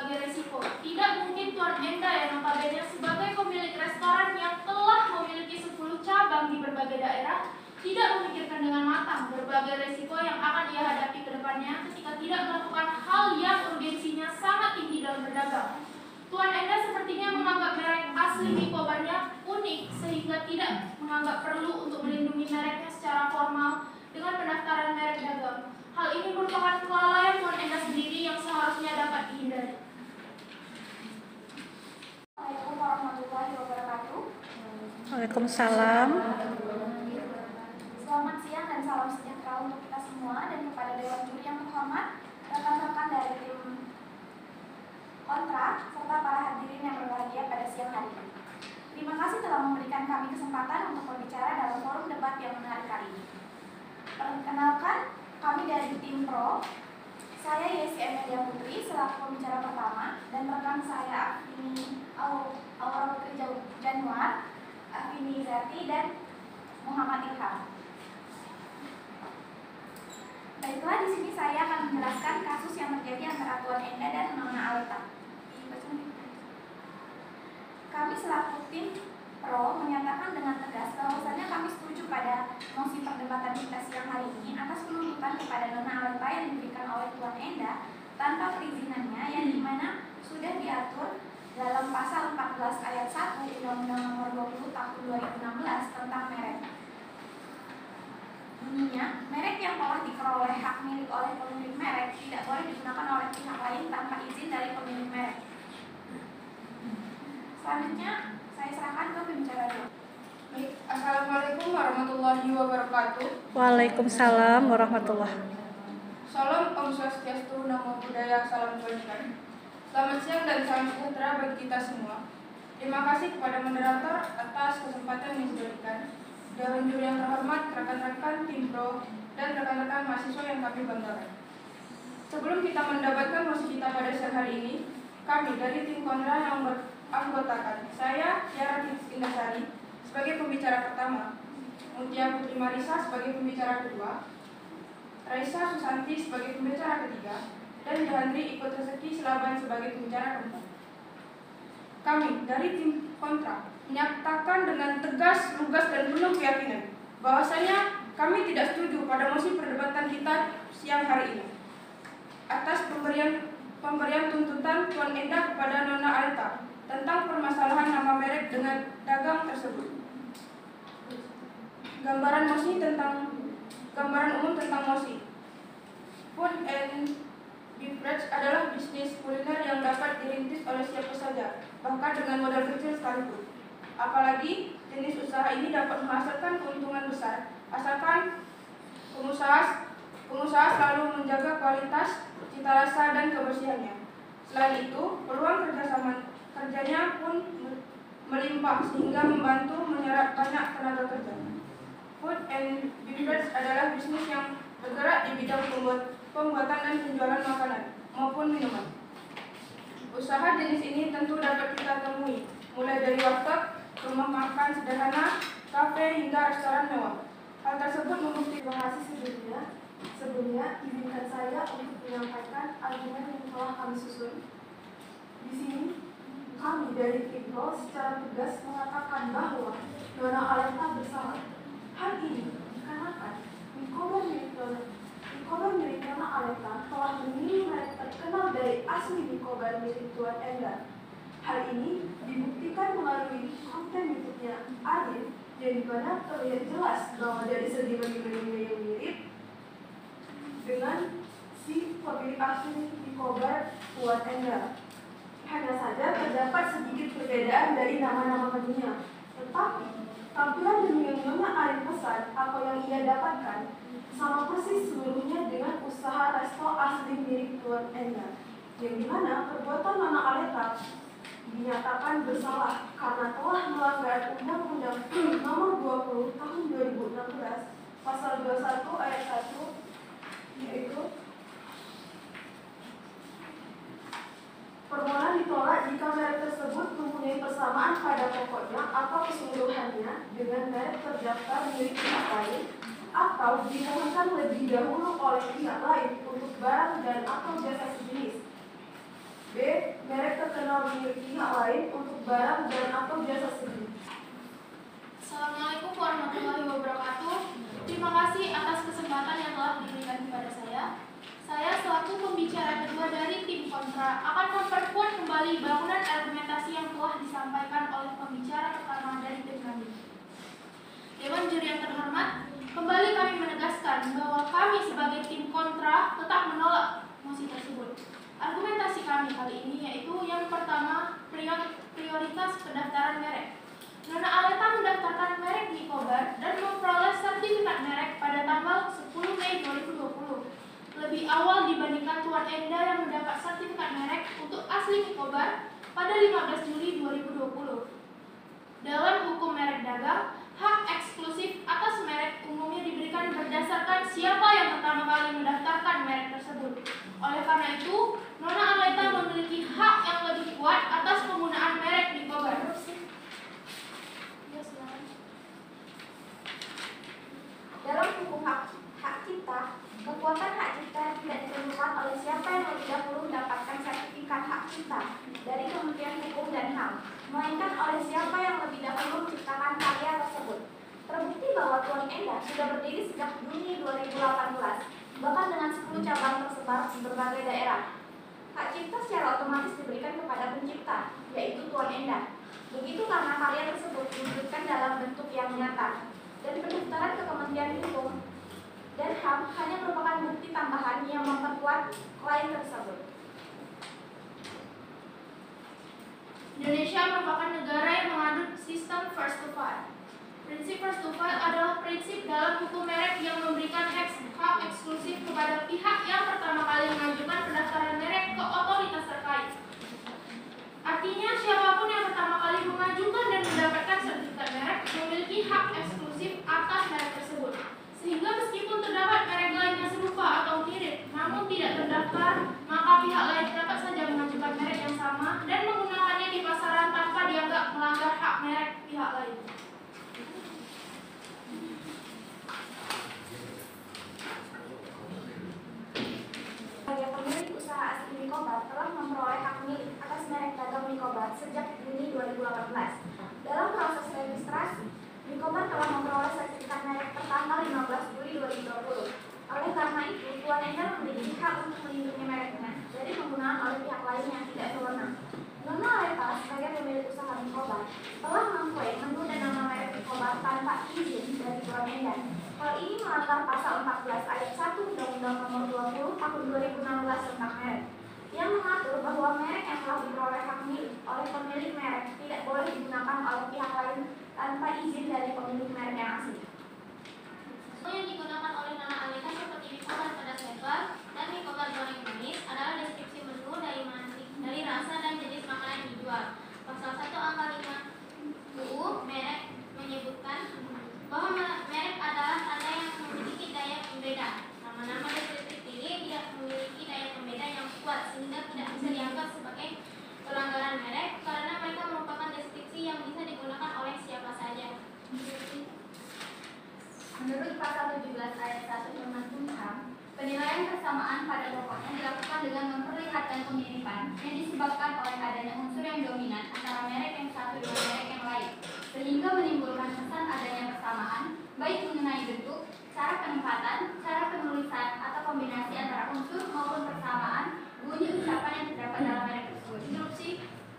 berbagai risiko. Tidak mungkin Tuan Enda yang notabene sebagai pemilik restoran yang telah memiliki 10 cabang di berbagai daerah tidak memikirkan dengan matang berbagai risiko yang akan ia hadapi ke depannya ketika tidak melakukan hal yang urgensinya sangat tinggi dalam berdagang. Tuan Enda sepertinya menganggap merek asli Nicobarnya unik sehingga tidak menganggap perlu untuk melindungi mereknya secara formal dengan pendaftaran merek dagang. Hal ini merupakan kelalaian Tuan Enda sendiri yang seharusnya dapat dihindari. Assalamualaikum warahmatullahi wabarakatuh. Waalaikumsalam. Selamat siang dan salam sejahtera untuk kita semua dan kepada Dewan Juri yang terhormat, rekan-rekan dari tim Kontra, serta para hadirin yang berbahagia pada siang hari ini. Terima kasih telah memberikan kami kesempatan untuk berbicara dalam forum debat yang menarik kali ini. Perkenalkan, kami dari tim Pro. Saya Yesi Emilia Putri selaku pembicara pertama dan rekan saya Afini Aura Putri Januar, Afini Zati dan Muhammad Ilham. Baiklah, di sini saya akan menjelaskan kasus yang terjadi antara Tuan Enda dan Nona Aleta. Kami selaku tim Pro menyatakan dengan tegas bahwasannya kami setuju pada mosi perdebatan kita siang hari ini atas penuntutan kepada Nona Aleta yang diberikan oleh Tuan Enda tanpa perizinannya, yang dimana sudah diatur dalam pasal 14 ayat 1 Undang-Undang Nomor 20 Tahun 2016 tentang merek. Bunyinya, merek yang telah diperoleh hak milik oleh pemilik merek tidak boleh digunakan oleh pihak lain tanpa izin dari pemilik merek. Selanjutnya, saya serahkan ke pembicara dulu. Baik, Assalamualaikum warahmatullahi wabarakatuh. Waalaikumsalam warahmatullahi. Salam Om Swastiastu, Namo Buddhaya, salam kebajikan. Selamat siang dan salam sejahtera bagi kita semua. Terima kasih kepada moderator atas kesempatan yang diberikan. Dewan Juri yang terhormat, rekan-rekan tim Pro, dan rekan-rekan mahasiswa yang kami banggakan. Sebelum kita mendapatkan mosi kita pada siang hari ini, kami dari tim Kontra yang beranggotakan saya, Tiara Indasari, sebagai pembicara pertama, Mutia Putri Marisa sebagai pembicara kedua, Raisa Susanti sebagai pembicara ketiga, dan Jahandri Ikut Rezeki Selaban sebagai pembicara keempat. Kami dari tim Kontra menyatakan dengan tegas, lugas, dan penuh keyakinan bahwasanya kami tidak setuju pada mosi perdebatan kita siang hari ini atas pemberian tuntutan Tuan Enda kepada Nona Aleta tentang permasalahan nama merek dengan dagang tersebut. Gambaran umum tentang mosi. Food and beverage adalah bisnis kuliner yang dapat dirintis oleh siapa saja, bahkan dengan modal kecil sekalipun. Apalagi jenis usaha ini dapat menghasilkan keuntungan besar, asalkan pengusaha selalu menjaga kualitas, cita rasa, dan kebersihannya. Selain itu, peluang kerjanya pun melimpah sehingga membantu menyerap banyak tenaga kerja. Food and beverage adalah bisnis yang bergerak di bidang pembuatan dan penjualan makanan maupun minuman. Usaha jenis ini tentu dapat kita temui, mulai dari warteg, rumah makan sederhana, kafe, hingga restoran mewah. Hal tersebut membuktikan. Terima kasih sebelumnya izinkan saya untuk menyampaikan argumen yang telah kami susun. Di sini kami dari tim Pro secara tegas mengatakan bahwa Nona Aleta bersalah. Hal ini dikarenakan Nicobar milik Nona Aleta telah memilih merek terkenal dari asli Nicobar milik Tuan Enda. Hal ini dibuktikan melalui konten YouTube-nya Arif, yang dimana terlihat jelas bahwa dari segi bagi-baginya yang mirip dengan si pemilik asli Nicobar Tuan Enda. Hanya saja terdapat sedikit perbedaan dari nama-nama menunya, tetapi tampilan menu yang Nona Arif pesan atau yang ia dapatkan sama persis seluruhnya dengan usaha resto asli milik Tuan Enda, yang dimana perbuatan Nona Aleta dinyatakan bersalah karena telah melanggar Undang-Undang Nomor 20 Tahun 2016 Pasal 21 Ayat 1, yaitu permohonan ditolak jika merek tersebut mempunyai persamaan pada pokoknya atau keseluruhannya dengan merek terdaftar milik pihak lain, atau dimohonkan lebih dahulu oleh pihak lain untuk barang dan atau jasa sejenis. B. milik pihak lain untuk barang dan atau jasa sendiri. Assalamualaikum warahmatullahi wabarakatuh. Terima kasih atas kesempatan yang telah diberikan kepada saya. Saya selaku pembicara kedua dari tim kontra akan memperkuat kembali bangunan argumentasi yang telah disampaikan oleh pembicara pertama dari tim kami. Dewan juri yang terhormat, kembali kami menegaskan bahwa kami sebagai tim kontra tetap menolak mosi tersebut. Argumentasi kami kali ini yaitu yang pertama, prioritas pendaftaran merek. Nona Aleta mendaftarkan merek Nicobar dan memperoleh sertifikat merek pada tanggal 10 Mei 2020. Lebih awal dibandingkan Tuan Enda yang mendapat sertifikat merek untuk asli Nicobar pada 15 Juli 2020. Dalam hukum merek dagang, hak eksklusif atas merek umumnya diberikan berdasarkan siapa yang pertama kali mendaftarkan merek tersebut. Oleh karena itu, Nona Aleta memiliki hak yang lebih kuat atas penggunaan merek Nicobar. Dalam hukum hak cipta, kekuatan hak cipta tidak ditentukan oleh siapa yang lebih dahulu mendapatkan sertifikat hak cipta dari Kementerian Hukum dan HAM, melainkan oleh siapa yang lebih dahulu menciptakan karya tersebut. Terbukti bahwa Tuan Enda sudah berdiri sejak Juni 2018, bahkan dengan 10 cabang tersebar di berbagai daerah. Hak cipta secara otomatis diberikan kepada pencipta, yaitu Tuan Enda. Begitu karena karya tersebut diwujudkan dalam bentuk yang nyata. Dan pendaftaran ke Kementerian Hukum dan HAM hanya merupakan bukti tambahan yang memperkuat klaim tersebut. Indonesia merupakan negara yang menganut sistem first to file. Prinsip first to file adalah prinsip dalam hukum merek yang memberikan hak eksklusif kepada pihak yang pertama kali mengajukan pendaftaran merek ke otoritas terkait. Artinya, siapapun yang pertama kali mengajukan dan mendapatkan sertifikat merek memiliki hak eksklusif atas merek tersebut. Sehingga meskipun terdapat merek lain yang serupa atau mirip, namun tidak terdaftar, maka pihak lain dapat saja mengajukan merek yang sama dan menggunakannya di pasaran tanpa dianggap melanggar hak merek pihak lain. Sebagai pemilik usaha asli Nicobar telah memperoleh hak milik atas merek dagang Nicobar sejak Juni 2018. Dalam proses registrasi, Nicobar telah memperoleh sertifikat merek pertanggal 15 Juli 2020. Oleh karena itu, Tuan Enda memiliki hak untuk melindungi mereknya dari penggunaan oleh pihak lain yang tidak berwenang. Nona Aleta sebagai pemilik usaha Nicobar telah mengklaim menu dan nama merek Nicobar tanpa izin dari Tuan Enda. Hal ini melanggar pasal 14 ayat 1 Undang-Undang Nomor 20 Tahun 2016 tentang merek, yang mengatur bahwa merek yang telah diperoleh hak milik oleh pemilik merek tidak boleh digunakan oleh pihak lain tanpa izin dari pemilik merek yang asli. Yang digunakan oleh Nona Aleta seperti Nicobar pedas lebar dan Nicobar goreng manis adalah deskripsi menu dari rasa dan jenis makanan yang dijual. Pasal 1 angka 5 UU merek menyebutkan bahwa merek adalah tanda yang memiliki daya pembeda. Nama-nama deskriptif ini tidak memiliki daya pembeda yang kuat sehingga tidak bisa dianggap sebagai pelanggaran merek karena mereka merupakan deskripsi yang bisa digunakan oleh siapa saja. Menurut pasal 17 ayat 1 Undang-Undang HAM, penilaian persamaan pada pokoknya dilakukan dengan memperlihatkan kemiripan yang disebabkan oleh adanya unsur yang dominan antara merek yang satu dengan merek yang lain, sehingga menimbulkan kesan adanya persamaan, baik mengenai bentuk, cara penempatan, cara penulisan, atau kombinasi antara unsur maupun persamaan bunyi ucapan yang terdapat dalam merek tersebut. Interupsi.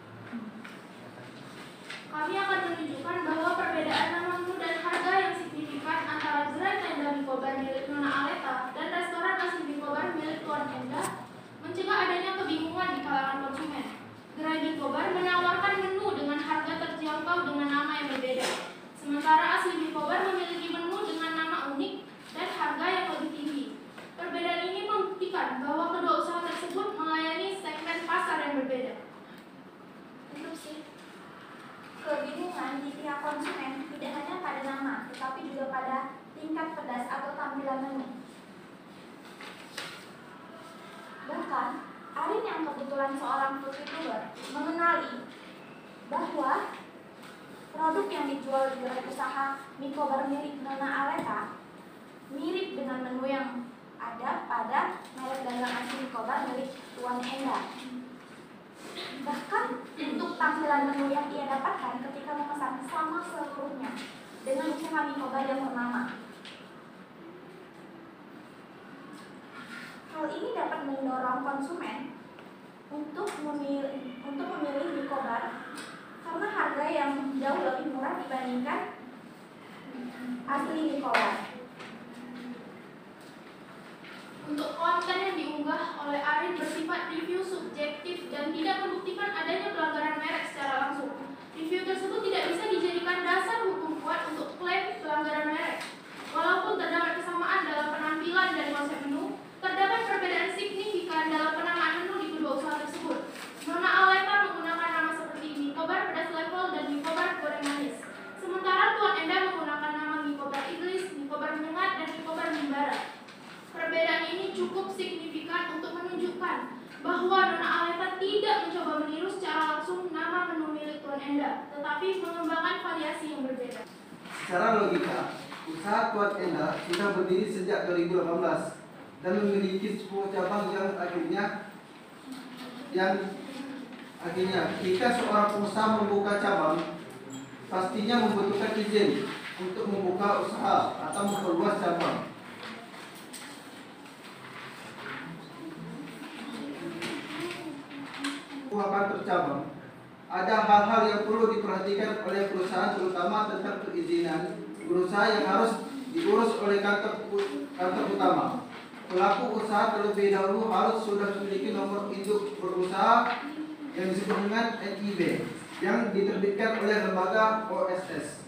Kami akan menunjukkan bahwa perbedaan nama menu dan harga yang signifikan antara gerai tenda Nicobar milik Nona Aleta dan restoran nasi Nicobar milik Tuan Enda mencegah adanya kebingungan di kalangan konsumen. Gerai Nicobar menawarkan menu dengan harga terjangkau dengan nama yang berbeda, sementara asli Nicobar memiliki menu dengan nama unik dan harga yang lebih tinggi. Perbedaan ini membuktikan bahwa kedua usaha tersebut melayani segmen pasar yang berbeda. Interupsi. Kebingungan di pihak konsumen tidak hanya pada nama, tetapi juga pada tingkat pedas atau tampilan menu. Bahkan, Arin yang kebetulan seorang food youtuber mengenali bahwa produk yang dijual di gerai usaha Nicobar milik Nona Aleta mirip dengan menu yang ada pada merek dagang asli Nicobar milik Tuan Enda. Bahkan tampilan menu yang ia dapatkan ketika memesan sama seluruhnya dengan usaha Mikobar yang bernama. Hal ini dapat mendorong konsumen untuk memilih Mikobar karena harga yang jauh lebih murah dibandingkan asli Mikobar. Untuk konten yang diunggah oleh Arin bersifat review subjektif dan tidak membuktikan adanya pelanggaran merek secara langsung. Review tersebut tidak bisa dijadikan dasar hukum kuat untuk klaim pelanggaran merek. Walaupun terdapat kesamaan dalam penampilan dan konsep menu, terdapat perbedaan signifikan dalam penamaan menu di kedua usaha tersebut. Nona Aleta menggunakan nama seperti Mikobar pedas level dan Mikobar goreng manis. Sementara Tuan Enda menggunakan nama Mikobar Iblis, Mikobar menyengat, dan Mikobar membara. Perbedaan ini cukup signifikan untuk menunjukkan bahwa Nona Aleta tidak mencoba meniru secara langsung nama menu milik Tuan Enda, tetapi mengembangkan variasi yang berbeda. Secara logika, usaha Tuan Enda sudah berdiri sejak 2018 dan memiliki 10 cabang yang akhirnya jika seorang pengusaha membuka cabang, pastinya membutuhkan izin untuk membuka usaha atau memperluas cabang. Akan tercabang, ada hal-hal yang perlu diperhatikan oleh perusahaan, terutama tentang perizinan berusaha yang harus diurus oleh kantor utama. Pelaku usaha terlebih dahulu harus sudah memiliki nomor induk berusaha yang disebut dengan NIB yang diterbitkan oleh lembaga OSS.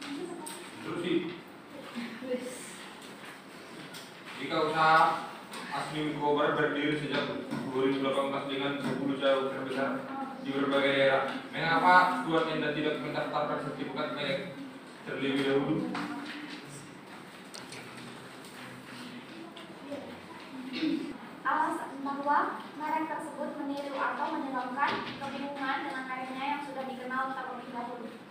Jika usaha asli Mikobar berdiri sejak 2018 dengan 10 cabang terbesar di berbagai daerah, mengapa Tuan Enda tidak mendaftarkan sertifikat merek terlebih dahulu? Alasan bahwa merek tersebut meniru atau menyenangkan kebingungan dengan mereknya yang sudah dikenal terlebih dahulu.